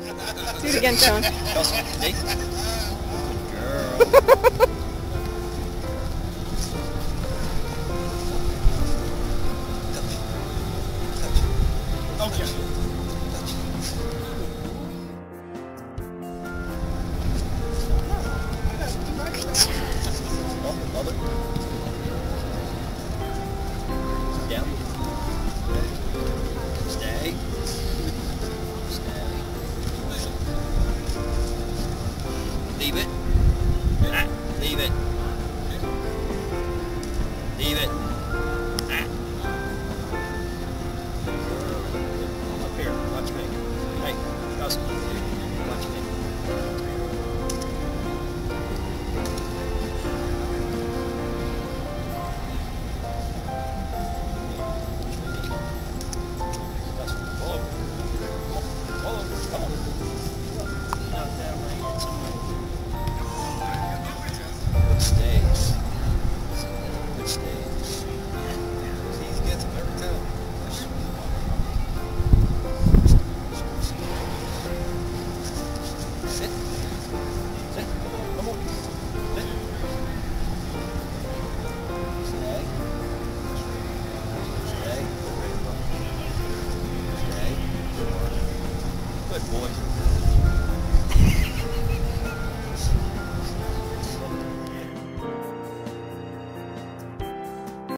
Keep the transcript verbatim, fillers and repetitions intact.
Do it again, Sean. See? Good girl. Okay. Love it. Down. Stay. Stay. Leave it. Ah, leave it. Leave it. Ah. Up here. Watch me. Hey, Gus. Watch me. Good stays. Good stays. He gets them every time. Sit. Sit. Come on. Sit. Stay. Stay. Stay. Good boy.